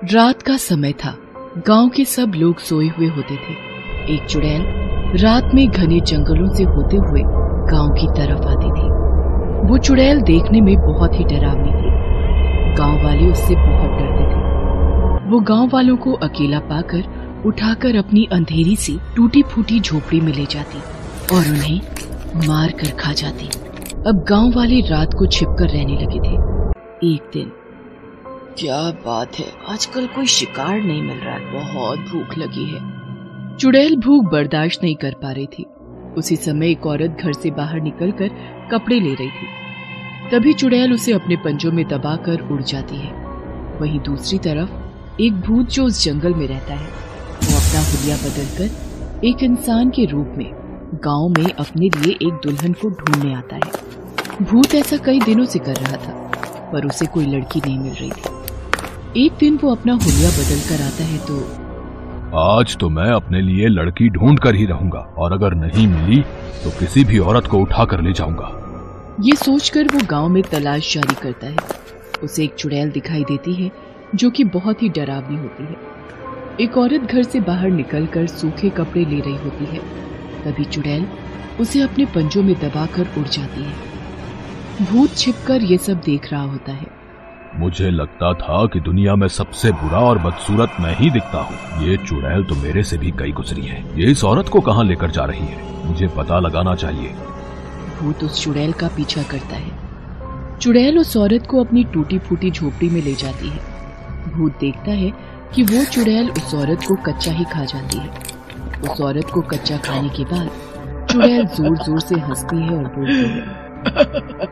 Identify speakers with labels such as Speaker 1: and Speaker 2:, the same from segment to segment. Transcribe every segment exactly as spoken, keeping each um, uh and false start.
Speaker 1: रात का समय था। गांव के सब लोग सोए हुए होते थे। एक चुड़ैल रात में घने जंगलों से होते हुए गांव की तरफ आती थी। वो चुड़ैल देखने में बहुत ही डरावनी थी। गांव वाले उससे बहुत डरते थे। वो गांव वालों को अकेला पाकर उठाकर अपनी अंधेरी सी टूटी फूटी झोपड़ी में ले जाती और उन्हें मार कर खा जाती। अब गांव वाले रात को छिपकर रहने लगे थे। एक दिन, क्या बात है, आजकल कोई शिकार नहीं मिल रहा है, बहुत भूख लगी है। चुड़ैल भूख बर्दाश्त नहीं कर पा रही थी। उसी समय एक औरत घर से बाहर निकलकर कपड़े ले रही थी। तभी चुड़ैल उसे अपने पंजों में दबाकर उड़ जाती है। वहीं दूसरी तरफ एक भूत जो उस जंगल में रहता है, वो अपना हुलिया बदलकर एक इंसान के रूप में गांव में अपने लिए एक दुल्हन को ढूंढने आता है। भूत ऐसा कई दिनों से कर रहा था, पर उसे कोई लड़की नहीं मिल रही थी। एक दिन वो अपना हुलिया बदल कर आता है तो
Speaker 2: आज तो मैं अपने लिए लड़की ढूंढ कर ही रहूंगा, और अगर नहीं मिली तो किसी भी औरत को उठा कर ले जाऊंगा।
Speaker 1: ये सोचकर वो गांव में तलाश जारी करता है। उसे एक चुड़ैल दिखाई देती है जो कि बहुत ही डरावनी होती है। एक औरत घर से बाहर निकलकर सूखे कपड़े ले रही होती है। तभी चुड़ैल उसे अपने पंजों में दबाकर उड़ जाती है। भूत छिपकर ये सब देख रहा होता है।
Speaker 2: मुझे लगता था कि दुनिया में सबसे बुरा और बदसूरत मैं ही दिखता हूँ। ये चुड़ैल तो मेरे से भी कई गुजरी है। ये इस औरत को कहाँ लेकर जा रही है, मुझे पता लगाना चाहिए।
Speaker 1: भूत उस चुड़ैल का पीछा करता है। चुड़ैल उस औरत को अपनी टूटी फूटी झोपड़ी में ले जाती है। भूत देखता है कि वो चुड़ैल उस औरत को कच्चा ही खा जाती है। उस औरत को कच्चा खाने के बाद चुड़ैल जोर जोर से हंसती है और बोलती है,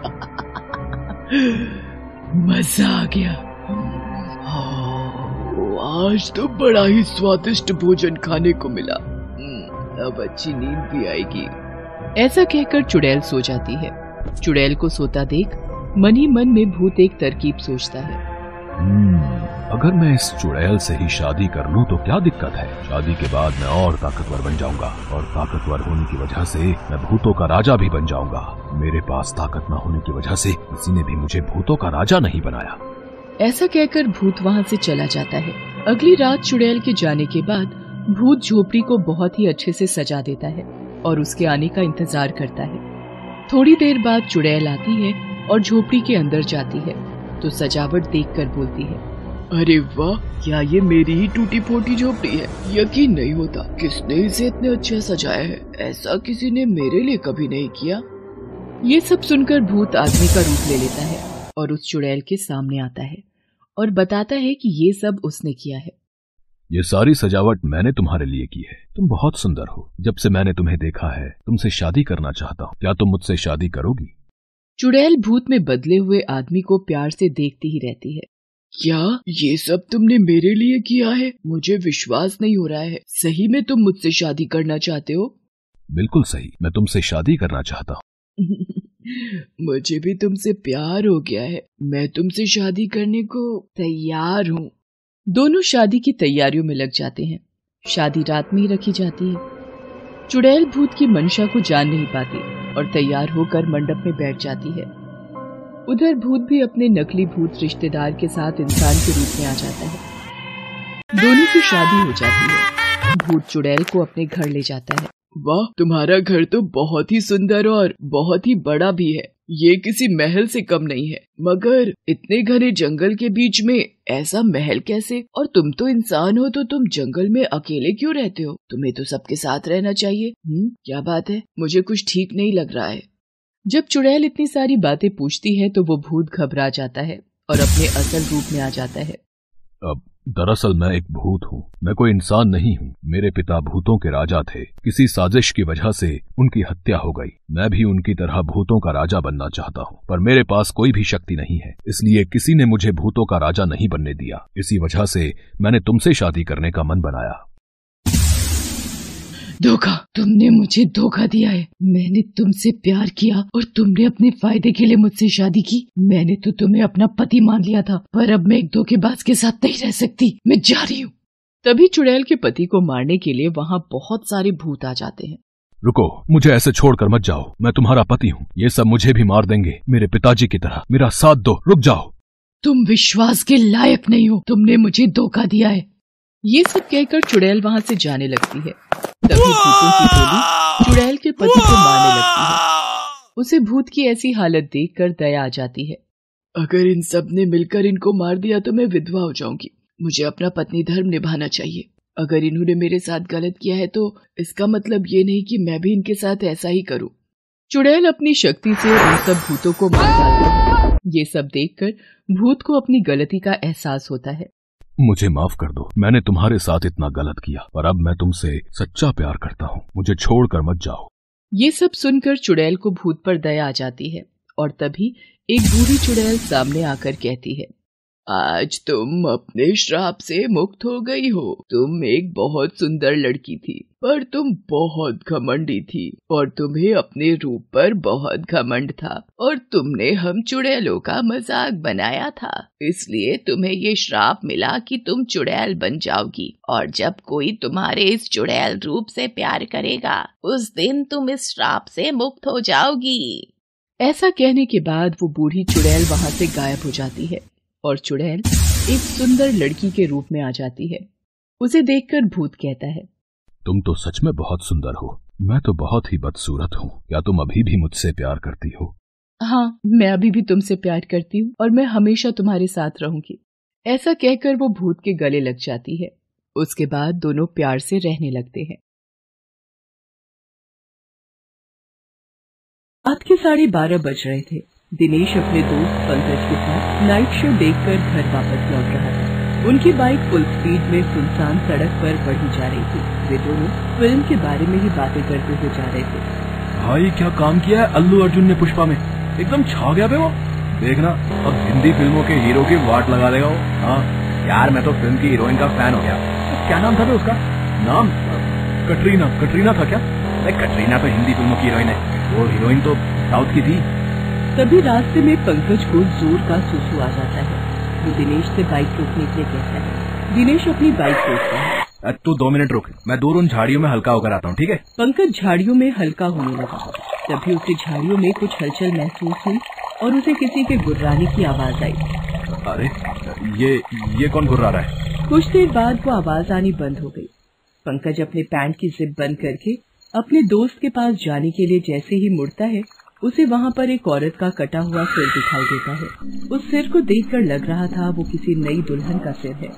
Speaker 1: मजा आ गया। आज तो बड़ा ही स्वादिष्ट भोजन खाने को मिला। अब अच्छी नींद भी आएगी। ऐसा कहकर चुड़ैल सो जाती है। चुड़ैल को सोता देख मन ही मन में भूत एक तरकीब सोचता है।
Speaker 2: अगर मैं इस चुड़ैल से ही शादी कर लूं तो क्या दिक्कत है। शादी के बाद मैं और ताकतवर बन जाऊंगा, और ताकतवर होने की वजह से मैं भूतों का राजा भी बन जाऊंगा। मेरे पास ताकत न होने की वजह से किसी ने भी मुझे भूतों का राजा नहीं बनाया।
Speaker 1: ऐसा कहकर भूत वहाँ से चला जाता है। अगली रात चुड़ैल के जाने के बाद भूत झोपड़ी को बहुत ही अच्छे से सजा देता है और उसके आने का इंतजार करता है। थोड़ी देर बाद चुड़ैल आती है और झोपड़ी के अंदर जाती है तो सजावट देखकर बोलती है, अरे वाह, क्या ये मेरी ही टूटी फूटी झोपड़ी है। यकीन नहीं होता, किसने इसे इतने अच्छा सजाया है। ऐसा किसी ने मेरे लिए कभी नहीं किया। ये सब सुनकर भूत आदमी का रूप ले लेता है और उस चुड़ैल के सामने आता है और बताता है कि ये सब उसने किया है।
Speaker 2: ये सारी सजावट मैंने तुम्हारे लिए की है। तुम बहुत सुंदर हो। जब से मैंने तुम्हें देखा है, तुमसे शादी करना चाहता हूँ। क्या तुम मुझसे शादी करोगी?
Speaker 1: चुड़ैल भूत में बदले हुए आदमी को प्यार से देखती ही रहती है। क्या ये सब तुमने मेरे लिए किया है? मुझे विश्वास नहीं हो रहा है। सही में तुम मुझसे शादी करना चाहते हो?
Speaker 2: बिल्कुल सही, मैं तुमसे शादी करना चाहता हूँ।
Speaker 1: मुझे भी तुमसे प्यार हो गया है। मैं तुमसे शादी करने को तैयार हूँ। दोनों शादी की तैयारियों में लग जाते हैं। शादी रात में ही रखी जाती है। चुड़ैल भूत की मंशा को जान नहीं पाती और तैयार होकर मंडप में बैठ जाती है। उधर भूत भी अपने नकली भूत रिश्तेदार के साथ इंसान के रूप में आ जाता है। दोनों की शादी हो जाती है। भूत चुड़ैल को अपने घर ले जाता है। वाह, तुम्हारा घर तो बहुत ही सुंदर और बहुत ही बड़ा भी है। ये किसी महल से कम नहीं है। मगर इतने घने जंगल के बीच में ऐसा महल कैसे? और तुम तो इंसान हो तो तुम जंगल में अकेले क्यों रहते हो? तुम्हें तो सबके साथ रहना चाहिए। हम्म क्या बात है? मुझे कुछ ठीक नहीं लग रहा है। जब चुड़ैल इतनी सारी बातें पूछती है तो वो भूत घबरा जाता है और अपने असल रूप में आ जाता है।
Speaker 2: अब दरअसल मैं एक भूत हूँ, मैं कोई इंसान नहीं हूँ। मेरे पिता भूतों के राजा थे। किसी साजिश की वजह से उनकी हत्या हो गई। मैं भी उनकी तरह भूतों का राजा बनना चाहता हूँ, पर मेरे पास कोई भी शक्ति नहीं है, इसलिए किसी ने मुझे भूतों का राजा नहीं बनने दिया। इसी वजह से मैंने तुमसे शादी करने का मन बनाया।
Speaker 1: धोखा, तुमने मुझे धोखा दिया है। मैंने तुमसे प्यार किया और तुमने अपने फायदे के लिए मुझसे शादी की। मैंने तो तुम्हें अपना पति मान लिया था, पर अब मैं एक धोखेबाज के साथ नहीं रह सकती। मैं जा रही हूँ। तभी चुड़ैल के पति को मारने के लिए वहाँ बहुत सारे भूत आ जाते हैं।
Speaker 2: रुको, मुझे ऐसे छोड़कर मत जाओ। मैं तुम्हारा पति हूँ। ये सब मुझे भी मार देंगे, मेरे पिताजी की तरह। मेरा साथ दो, रुक जाओ।
Speaker 1: तुम विश्वास के लायक नहीं हो, तुमने मुझे धोखा दिया है। ये सब कहकर चुड़ैल वहाँ से जाने लगती है। तभी भूतों की टोली चुड़ैल के पति को मारने लगती है। उसे भूत की ऐसी हालत देखकर दया आ जाती है। अगर इन सब ने मिलकर इनको मार दिया तो मैं विधवा हो जाऊंगी। मुझे अपना पत्नी धर्म निभाना चाहिए। अगर इन्होंने मेरे साथ गलत किया है तो इसका मतलब ये नहीं कि मैं भी इनके साथ ऐसा ही करूं। चुड़ैल अपनी शक्ति से उन सब भूतों को मार डालता है। ये सब देखकर भूत को अपनी गलती का एहसास होता है।
Speaker 2: मुझे माफ कर दो, मैंने तुम्हारे साथ इतना गलत किया, पर अब मैं तुमसे सच्चा प्यार करता हूँ। मुझे छोड़कर मत जाओ।
Speaker 1: ये सब सुनकर चुड़ैल को भूत पर दया आ जाती है और तभी एक बूढ़ी चुड़ैल सामने आकर कहती है, आज तुम अपने श्राप से मुक्त हो गई हो। तुम एक बहुत सुंदर लड़की थी, पर तुम बहुत घमंडी थी और तुम्हें अपने रूप पर बहुत घमंड था और तुमने हम चुड़ैलों का मजाक बनाया था। इसलिए तुम्हें ये श्राप मिला कि तुम चुड़ैल बन जाओगी और जब कोई तुम्हारे इस चुड़ैल रूप से प्यार करेगा उस दिन तुम इस श्राप से मुक्त हो जाओगी। ऐसा कहने के बाद वो बूढ़ी चुड़ैल वहाँ से गायब हो जाती है और चुड़ैल एक सुंदर लड़की के रूप में आ जाती है। उसे देखकर भूत कहता है,
Speaker 2: तुम तो सच में बहुत सुंदर हो। मैं तो बहुत ही बदसूरत हूँ। क्या तुम अभी भी मुझसे प्यार करती हो?
Speaker 1: हाँ, मैं अभी भी तुमसे प्यार करती हूँ और मैं हमेशा तुम्हारे साथ रहूंगी। ऐसा कहकर वो भूत के गले लग जाती है। उसके बाद दोनों प्यार से रहने लगते हैं। रात के साढ़े बारह बज रहे थे। दिनेश अपने दोस्त पंकज के साथ नाइट शो देखकर घर वापस लौट रहा था। उनकी बाइक फुल स्पीड में सुनसान सड़क पर बढ़ी जा रही थी। वे दोनों फिल्म के बारे में ही बातें करते हुए जा रहे थे।
Speaker 3: भाई क्या काम किया है अल्लू अर्जुन ने पुष्पा में, एकदम छा गया बे वो। देखना अब हिंदी फिल्मों के हीरो की वाट लगा देगा वो। हाँ यार, मैं तो फिल्म की हीरोइन का फैन हो गया। तो क्या नाम था बे उसका? नाम कटरीना। कटरीना था क्या? नहीं, कटरीना तो हिंदी फिल्मों की हीरोइन है, वो हीरोइन तो साउथ की थी।
Speaker 1: तभी रास्ते में पंकज को जोर का सुसु आ जाता है। वो दिनेश से बाइक रोकने के लिए कहता है। दिनेश अपनी बाइक रोकता है।
Speaker 3: तू दो मिनट रुक, मैं दूर उन झाड़ियों में हल्का होकर आता हूँ, ठीक है?
Speaker 1: पंकज झाड़ियों में हल्का होने लगा। तभी उसे झाड़ियों में कुछ हलचल महसूस हुई और उसे किसी के गुर्राने की आवाज आई।
Speaker 3: अरे ये ये कौन गुर्रा रहा है?
Speaker 1: कुछ देर बाद वो आवाज आनी बंद हो गई। पंकज अपने पैंट की जिप बंद करके अपने दोस्त के पास जाने के लिए जैसे ही मुड़ता है, उसे वहाँ पर एक औरत का कटा हुआ सिर दिखाई देता है। उस सिर को देखकर लग रहा था वो किसी नई दुल्हन का सिर है।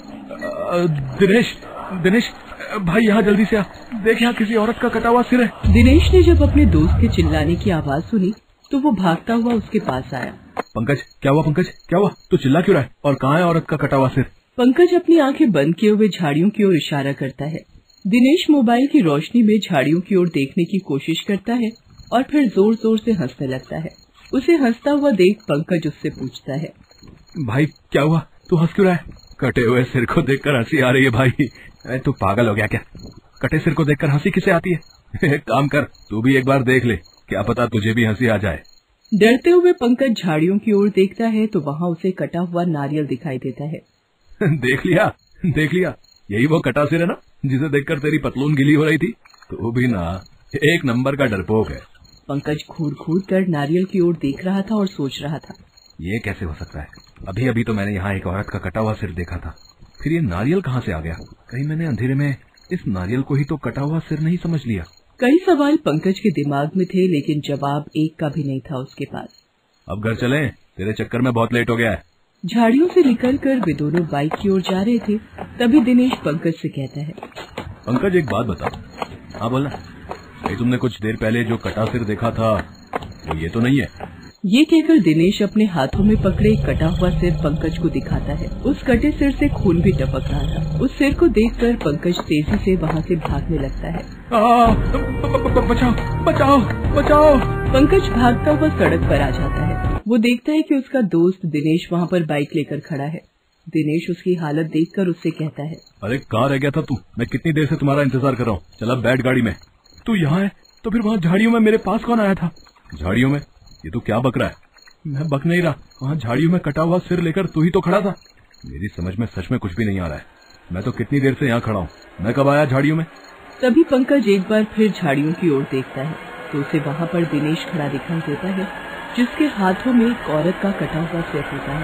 Speaker 3: दिनेश, दिनेश भाई यहाँ जल्दी से आ, देख यहाँ किसी औरत का कटा हुआ सिर है।
Speaker 1: दिनेश ने जब अपने दोस्त के चिल्लाने की आवाज सुनी तो वो भागता हुआ उसके पास आया।
Speaker 3: पंकज क्या हुआ? पंकज क्या हुआ? तू चिल्ला क्यों रहा है? और कहाँ है औरत का कटा हुआ सिर?
Speaker 1: पंकज अपनी आंखें बंद किए हुए झाड़ियों की ओर इशारा करता है। दिनेश मोबाइल की रोशनी में झाड़ियों की ओर देखने की कोशिश करता है और फिर जोर जोर से हंसने लगता है। उसे हंसता हुआ देख पंकज उससे पूछता है,
Speaker 3: भाई क्या हुआ? तू हंस क्यों रहा है? कटे हुए सिर को देखकर हंसी आ रही है भाई। तू पागल हो गया क्या? कटे सिर को देखकर हंसी किसे आती है? एक काम कर, तू भी एक बार देख ले, क्या पता तुझे भी हंसी आ जाए।
Speaker 1: डरते हुए पंकज झाड़ियों की ओर देखता है तो वहाँ उसे कटा हुआ नारियल दिखाई देता है।
Speaker 3: देख लिया, देख लिया, यही वो कटा सिर है ना जिसे देखकर तेरी पतलून गिली हो रही थी। तू भी ना एक नंबर का डरपोक है।
Speaker 1: पंकज घूर घूर कर नारियल की ओर देख रहा था और सोच रहा था,
Speaker 3: ये कैसे हो सकता है? अभी अभी तो मैंने यहाँ एक औरत का कटा हुआ सिर देखा था, फिर ये नारियल कहाँ से आ गया? कहीं मैंने अंधेरे में इस नारियल को ही तो कटा हुआ सिर नहीं समझ लिया।
Speaker 1: कई सवाल पंकज के दिमाग में थे लेकिन जवाब एक का भी नहीं था उसके पास।
Speaker 3: अब घर चलें, तेरे चक्कर में बहुत लेट हो गया है।
Speaker 1: झाड़ियों से निकलकर वे दोनों बाइक की ओर जा रहे थे। तभी दिनेश पंकज से कहता है,
Speaker 3: पंकज एक बात बताओ। हाँ बोलना। भाई तुमने कुछ देर पहले जो कटा सिर देखा था वो ये तो नहीं है?
Speaker 1: ये कहकर दिनेश अपने हाथों में पकड़े कटा हुआ सिर पंकज को दिखाता है। उस कटे सिर से खून भी टपक रहा था। उस सिर को देखकर पंकज तेजी से वहाँ से भागने लगता है।
Speaker 3: आ, ब, ब, ब, बचाओ बचाओ बचाओ।
Speaker 1: पंकज भागता हुआ सड़क पर आ जाता है। वो देखता है कि उसका दोस्त दिनेश वहाँ पर बाइक लेकर खड़ा है। दिनेश उसकी हालत देखकर उससे कहता है,
Speaker 3: अरे कहाँ रह गया था तू? मैं कितनी देर से तुम्हारा इंतजार कर रहा हूँ। चला बैठ गाड़ी में। तू यहाँ है तो फिर वहाँ झाड़ियों में मेरे पास कौन आया था? झाड़ियों में? ये तू क्या बक रहा है? मैं बक नहीं रहा। वहाँ झाड़ियों में कटा हुआ सिर लेकर तू ही तो खड़ा था। मेरी समझ में सच में कुछ भी नहीं आ रहा है। मैं तो कितनी देर से यहाँ खड़ा हूँ। मैं कब आया झाड़ियों में?
Speaker 1: तभी पंकज एक बार फिर झाड़ियों की ओर देखता है तो उसे वहाँ पर दिनेश खड़ा दिखाई देता है, जिसके हाथों में एक औरत का कटा हुआ सिर होता है।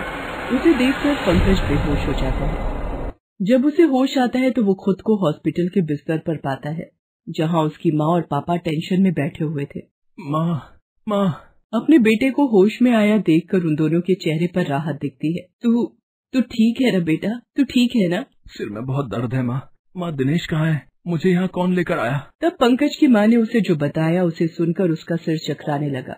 Speaker 1: उसे देखकर पंकज बेहोश हो जाता है। जब उसे होश आता है तो वो खुद को हॉस्पिटल के बिस्तर पर पाता है, जहाँ उसकी माँ और पापा टेंशन में बैठे हुए थे।
Speaker 3: माँ, माँ।
Speaker 1: अपने बेटे को होश में आया देखकर उन दोनों के चेहरे पर राहत दिखती है। तू तू ठीक है ना बेटा, तू ठीक है ना?
Speaker 3: सिर में बहुत दर्द है माँ। माँ, दिनेश कहाँ है? मुझे यहाँ कौन लेकर आया?
Speaker 1: तब पंकज की माँ ने उसे जो बताया उसे सुनकर उसका सिर चकराने लगा।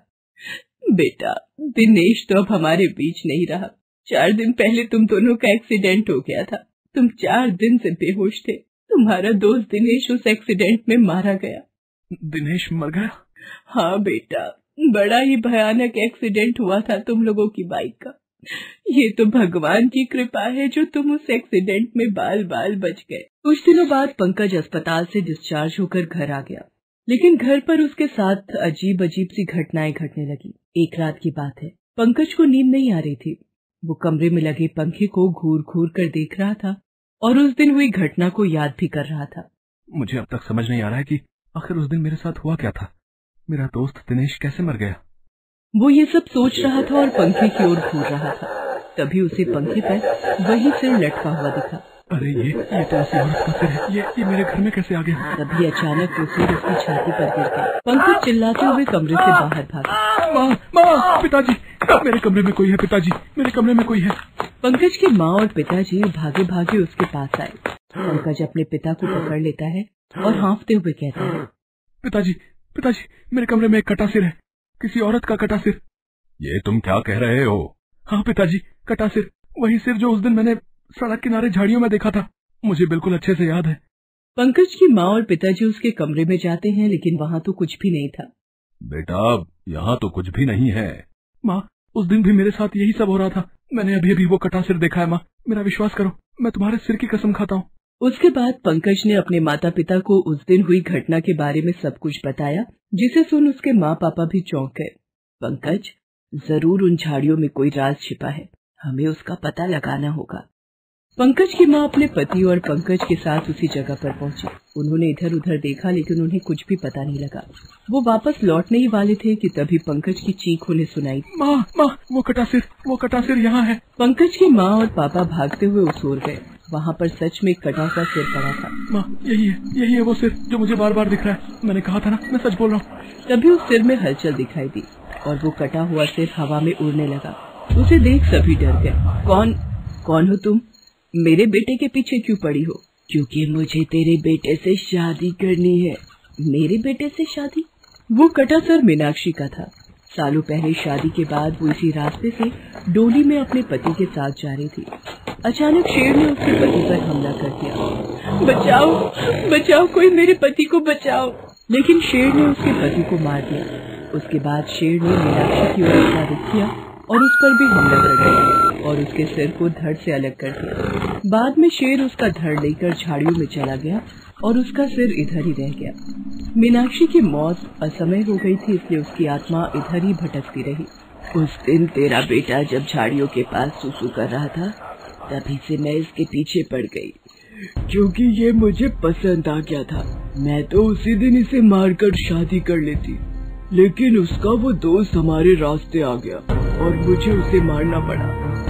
Speaker 1: बेटा, दिनेश तो अब हमारे बीच नहीं रहा। चार दिन पहले तुम दोनों का एक्सीडेंट हो गया था। तुम चार दिन से बेहोश थे। तुम्हारा दोस्त दिनेश उस एक्सीडेंट में मारा गया।
Speaker 3: दिनेश मर गया?
Speaker 1: हाँ बेटा, बड़ा ही भयानक एक्सीडेंट हुआ था तुम लोगों की बाइक का। ये तो भगवान की कृपा है जो तुम उस एक्सीडेंट में बाल बाल बच गए। कुछ दिनों बाद पंकज अस्पताल से डिस्चार्ज होकर घर आ गया, लेकिन घर पर उसके साथ अजीब अजीब सी घटनाएं घटने लगी। एक रात की बात है, पंकज को नींद नहीं आ रही थी। वो कमरे में लगे पंखे को घूर घूर कर देख रहा था और उस दिन हुई घटना को याद भी कर रहा था।
Speaker 3: मुझे अब तक समझ नहीं आ रहा है कि आखिर उस दिन मेरे साथ हुआ क्या था। मेरा दोस्त दिनेश कैसे मर गया?
Speaker 1: वो ये सब सोच रहा था और पंखे की ओर घूर रहा था। तभी उसे पंखे पर वही सिर लटका हुआ दिखा।
Speaker 3: अरे ये ये तो ऐसी औरत का सिर है। ये ये मेरे घर में कैसे आ गया?
Speaker 1: तभी अचानक वो सिर उसकी छाती पर गिर गया। पंकज चिल्लाते हुए कमरे से बाहर भागा।
Speaker 3: माँ, माँ, पिताजी, मेरे कमरे में कोई है। पिताजी, मेरे कमरे में कोई है।
Speaker 1: पंकज की माँ और पिताजी भागे भागे उसके पास आए। पंकज अपने पिता को पकड़ लेता है और हाँफते हुए कहता है,
Speaker 3: पिताजी, पिताजी, मेरे कमरे में एक कटा सिर है। किसी औरत का कटा सिर। ये तुम क्या कह रहे हो? हाँ पिताजी, कटा सिर। वही सिर जो उस दिन मैंने सड़क किनारे झाड़ियों में देखा था। मुझे बिल्कुल अच्छे से याद है।
Speaker 1: पंकज की माँ और पिताजी उसके कमरे में जाते हैं, लेकिन वहाँ तो कुछ भी नहीं था।
Speaker 3: बेटा, यहाँ तो कुछ भी नहीं है। माँ, उस दिन भी मेरे साथ यही सब हो रहा था। मैंने अभी अभी वो कटा सिर देखा है। माँ, मेरा विश्वास करो, मैं तुम्हारे सिर की कसम खाता हूँ।
Speaker 1: उसके बाद पंकज ने अपने माता पिता को उस दिन हुई घटना के बारे में सब कुछ बताया, जिसे सुन उसके माँ पापा भी चौंक गए। पंकज, जरूर उन झाड़ियों में कोई राज छिपा है, हमें उसका पता लगाना होगा। पंकज की माँ अपने पति और पंकज के साथ उसी जगह पर पहुंची। उन्होंने इधर उधर देखा, लेकिन उन्हें कुछ भी पता नहीं लगा। वो वापस लौटने ही वाले थे कि तभी पंकज की चीख उन्हें सुनाई।
Speaker 3: माँ, माँ, वो कटा सिर, वो कटा सिर यहाँ है।
Speaker 1: पंकज की माँ और पापा भागते हुए उस ओर गए। वहाँ पर सच में एक कटा सा सिर पड़ा था।
Speaker 3: माँ, यही है, यही है वो सिर जो मुझे बार बार दिख रहा है। मैंने कहा था ना, मैं सच बोल रहा हूँ।
Speaker 1: तभी उस सिर में हलचल दिखाई दी और वो कटा हुआ सिर हवा में उड़ने लगा। उसे देख सभी डर गए। कौन कौन हो तुम? मेरे बेटे के पीछे क्यों पड़ी हो? क्योंकि मुझे तेरे बेटे से शादी करनी है। मेरे बेटे से शादी? वो कटा सर मीनाक्षी का था। सालों पहले शादी के बाद वो इसी रास्ते से डोली में अपने पति के साथ जा रही थी। अचानक शेर ने उसके पति पर हमला कर दिया। बचाओ, बचाओ, कोई मेरे पति को बचाओ। लेकिन शेर ने उसके पति को मार दिया। उसके बाद शेर ने मीनाक्षी की ओर अपना रुख किया और उस पर भी हमला कर दिया और उसके सिर को धड़ से अलग कर दिया। बाद में शेर उसका धड़ लेकर झाड़ियों में चला गया और उसका सिर इधर ही रह गया। मीनाक्षी की मौत असमय हो गई थी, इसलिए उसकी आत्मा इधर ही भटकती रही। उस दिन तेरा बेटा जब झाड़ियों के पास सुसु कर रहा था, तभी से मैं इसके पीछे पड़ गई, क्योंकि ये मुझे पसंद आ गया था। मैं तो उसी दिन इसे मारकर शादी कर लेती, लेकिन उसका वो दोस्त हमारे रास्ते आ गया और मुझे उसे मारना पड़ा।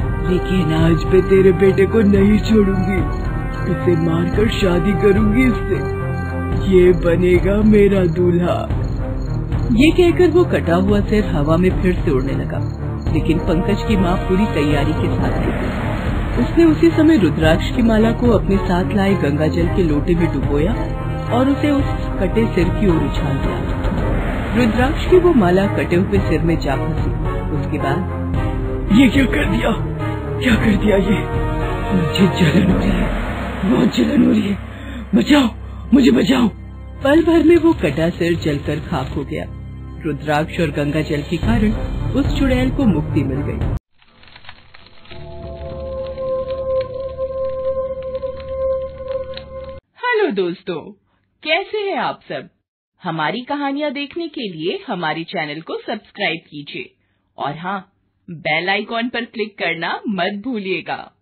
Speaker 1: लेकिन आज मैं तेरे बेटे को नहीं छोड़ूंगी, इसे मारकर शादी करूंगी इससे। ये बनेगा मेरा दूल्हा। ये कहकर वो कटा हुआ सिर हवा में फिर से उड़ने लगा, लेकिन पंकज की माँ पूरी तैयारी के साथ थी। उसने उसी समय रुद्राक्ष की माला को अपने साथ लाए गंगा जल के लोटे में डुबोया और उसे उस कटे सिर की ओर उछाल दिया। रुद्राक्ष की वो माला कटे हुए सिर में जा फंसी। उसके बाद ये क्या कर दिया, क्या कर दिया ये? मुझे जलन हो रही है, बहुत जलन हो रही है, बचाओ, मुझे बचाओ। पल भर में वो कटा सिर जलकर खाक हो गया। रुद्राक्ष और गंगा जल के कारण उस चुड़ैल को मुक्ति मिल गई। हेलो दोस्तों, कैसे हैं आप सब? हमारी कहानियाँ देखने के लिए हमारे चैनल को सब्सक्राइब कीजिए और हाँ, बेल आइकॉन पर क्लिक करना मत भूलिएगा।